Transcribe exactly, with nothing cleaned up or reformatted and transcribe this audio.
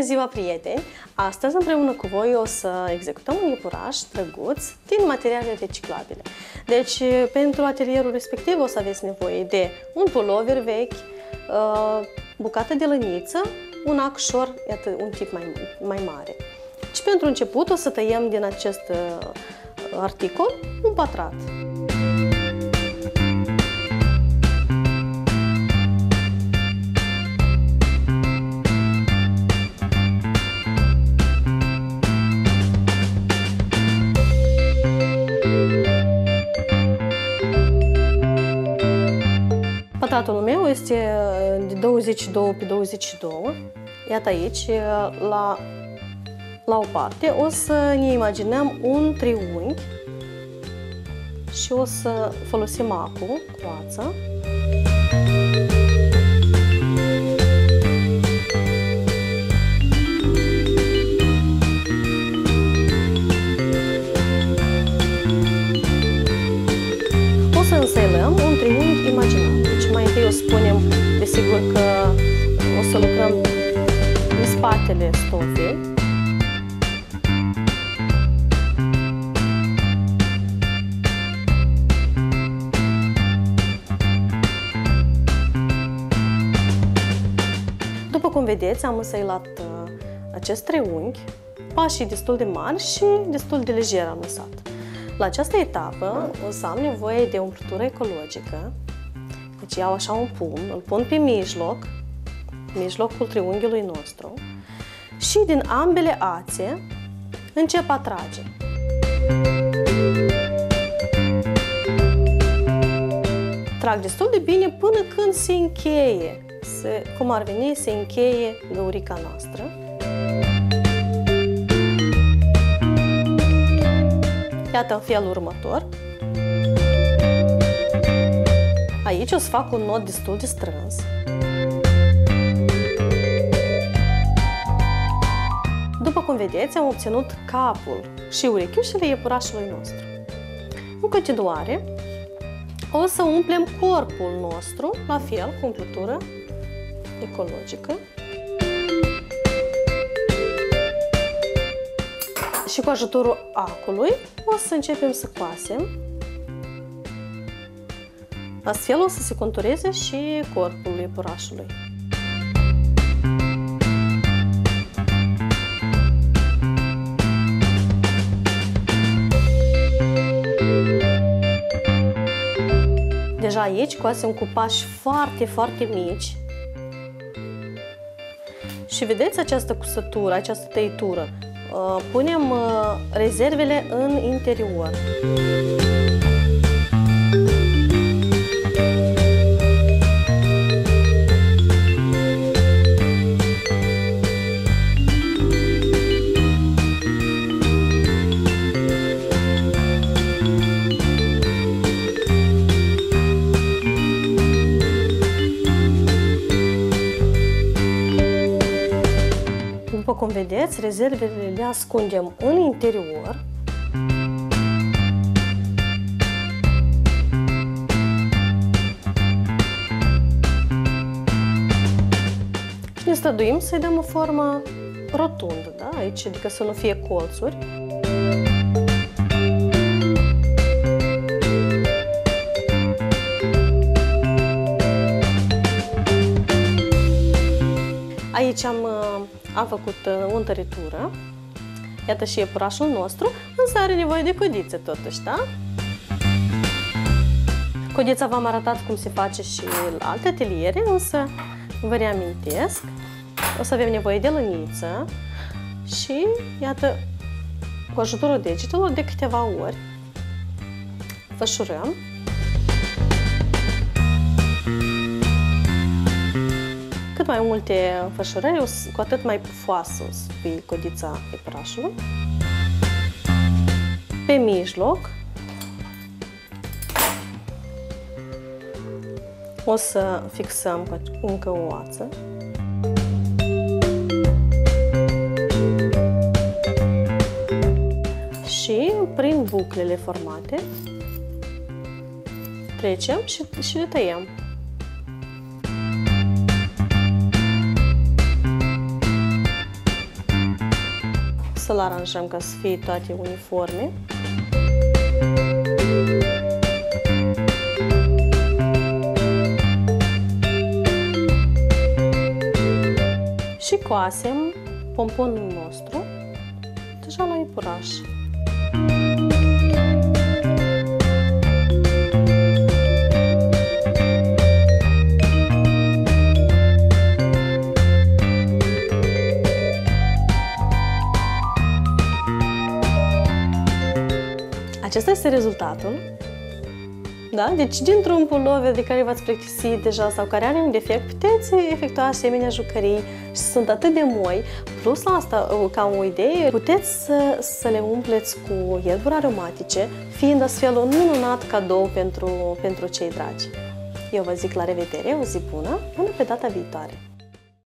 ziua, prieteni! Astăzi, împreună cu voi, o să executăm un iepuraș drăguț din materiale reciclabile. Deci, pentru atelierul respectiv o să aveți nevoie de un pulover vechi, bucată de lăniță, un acșor, iată, un tip mai, mai mare. Și pentru început o să tăiem din acest articol un pătrat. Pătratul meu este de douăzeci și doi pe douăzeci și doi. Iată aici, la, la o parte, o să ne imaginăm un triunghi și o să folosim acul, coața. O să înselăm un triunghi imaginar. Mai întâi o spunem, desigur, că o să lucrăm în spatele stofei. După cum vedeți, am însăilat acest triunghi, pașii destul de mari și destul de lejer am lăsat. La această etapă o să am nevoie de umplutură ecologică. Deci iau așa un pumn, îl pun pe mijloc, mijlocul triunghiului nostru și din ambele ațe încep a trage. Trag destul de bine până când se încheie, se, cum ar veni, se încheie găurica noastră. Iată în felul următor. Aici o să fac un nod destul de strâns. După cum vedeți, am obținut capul și urechiușele iepurașului nostru. În continuare, o să umplem corpul nostru, la fel, cu umplutură ecologică. Și cu ajutorul acului o să începem să coasem. Astfel o să se contureze și corpul iepurașului. Deja aici coasem cu pași foarte, foarte mici. Și vedeți această cusătură, această tăitură. Punem rezervele în interior. După cum vedeți, rezervele le ascundem în interior. Și ne străduim să-i dăm o formă rotundă, da? Aici, adică să nu fie colțuri. Aici am, am făcut o întăritură. Iată și iepurașul nostru, însă are nevoie de codițe totuși, da? Codița v-am arătat cum se face și la alte ateliere, însă vă reamintesc. O să avem nevoie de lăniță și, iată, cu ajutorul degetelor de câteva ori fășurăm. Cât mai multe înfășurări, cu atât mai pufoasă o să fie codița iepurașului. Pe mijloc o să fixăm cu încă o oață. Și prin buclele formate trecem și, și le tăiem. să-l aranjăm ca să fie toate uniforme. Și coasem pomponul nostru deja la iepuraș. Acesta este rezultatul. Da? Deci, dintr-un pulover de care v-ați plictisit deja sau care are un defect, puteți efectua asemenea jucării și sunt atât de moi. Plus asta, ca o idee, puteți să, să le umpleți cu ierburi aromatice, fiind astfel un minunat cadou pentru, pentru cei dragi. Eu vă zic la revedere, o zi bună, până pe data viitoare!